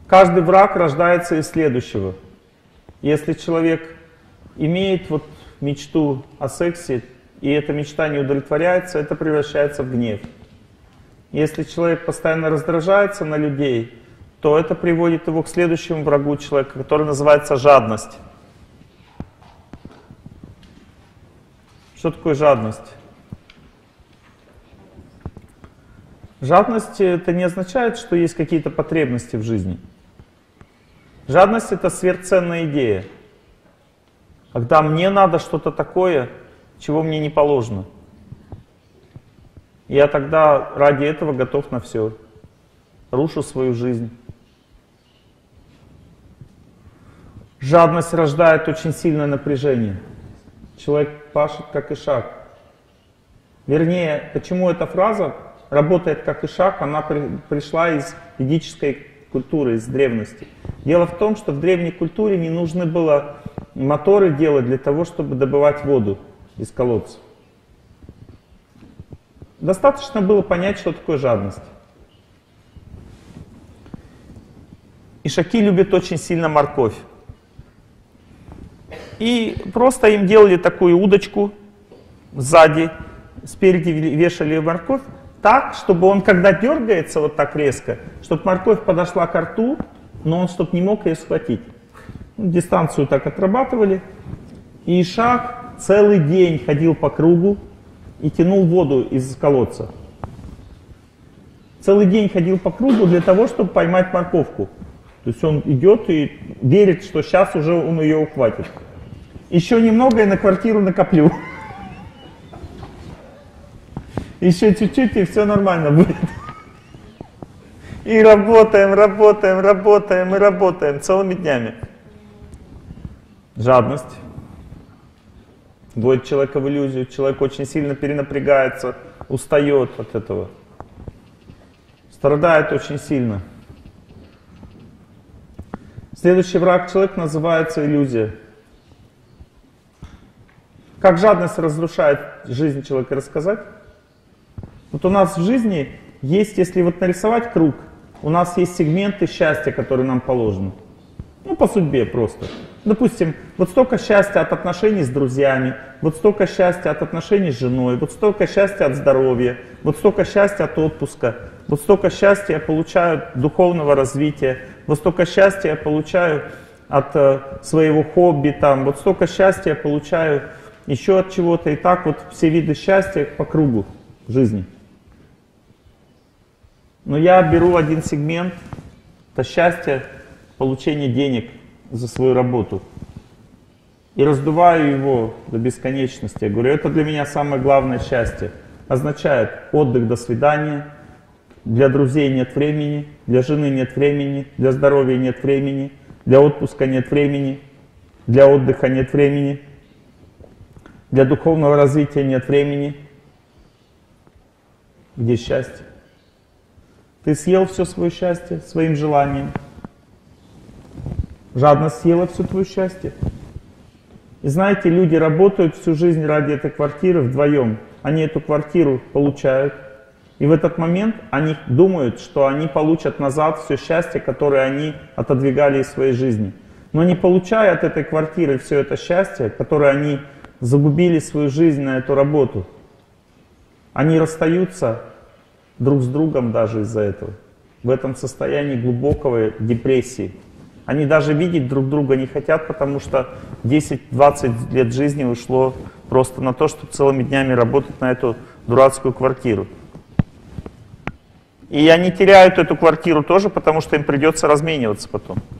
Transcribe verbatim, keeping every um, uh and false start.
Каждый враг рождается из следующего. Если человек имеет вот мечту о сексе, и эта мечта не удовлетворяется, это превращается в гнев. Если человек постоянно раздражается на людей, то это приводит его к следующему врагу человека, который называется жадность. Что такое жадность? Жадность — это не означает, что есть какие-то потребности в жизни. Жадность — это сверхценная идея, когда мне надо что-то такое, чего мне не положено. Я тогда ради этого готов на все. Рушу свою жизнь. Жадность рождает очень сильное напряжение. Человек пашет как ишак. Вернее, почему эта фраза работает как ишак, она при, пришла из ведической культуры, из древности. Дело в том, что в древней культуре не нужно было моторы делать для того, чтобы добывать воду из колодца. Достаточно было понять, что такое жадность. Ишаки любят очень сильно морковь. И просто им делали такую удочку сзади, спереди вешали морковь, так, чтобы он, когда дергается вот так резко, чтобы морковь подошла к рту, но он чтобы не мог ее схватить. Дистанцию так отрабатывали. И ишак целый день ходил по кругу и тянул воду из колодца. Целый день ходил по кругу для того, чтобы поймать морковку. То есть он идет и верит, что сейчас уже он ее ухватит. Еще немного и на квартиру накоплю. Еще чуть-чуть, и все нормально будет. И работаем, работаем, работаем и работаем целыми днями. Жадность вводит человека в иллюзию. Человек очень сильно перенапрягается, устает от этого. Страдает очень сильно. Следующий враг человека называется иллюзия. Как жадность разрушает жизнь человека, рассказать? Вот у нас в жизни есть, если вот нарисовать круг, у нас есть сегменты счастья, которые нам положены. Ну, по судьбе просто. Допустим, вот столько счастья от отношений с друзьями, вот столько счастья от отношений с женой, вот столько счастья от здоровья, вот столько счастья от отпуска, вот столько счастья я получаю от духовного развития, вот столько счастья я получаю от э, своего хобби, там, вот столько счастья я получаю еще от чего-то. И так вот все виды счастья по кругу жизни. Но я беру один сегмент, это счастье, получение денег за свою работу. И раздуваю его до бесконечности. Я говорю, это для меня самое главное счастье. Означает отдых до свидания, для друзей нет времени, для жены нет времени, для здоровья нет времени, для отпуска нет времени, для отдыха нет времени, для духовного развития нет времени. Где счастье? Ты съел все свое счастье своим желанием. Жадность съела все твое счастье. И знаете, люди работают всю жизнь ради этой квартиры вдвоем. Они эту квартиру получают. И в этот момент они думают, что они получат назад все счастье, которое они отодвигали из своей жизни. Но не получая от этой квартиры все это счастье, которое они загубили свою жизнь на эту работу, они расстаются друг с другом даже из-за этого. В этом состоянии глубокой депрессии. Они даже видеть друг друга не хотят, потому что десять-двадцать лет жизни ушло просто на то, чтобы целыми днями работать на эту дурацкую квартиру. И они теряют эту квартиру тоже, потому что им придется размениваться потом.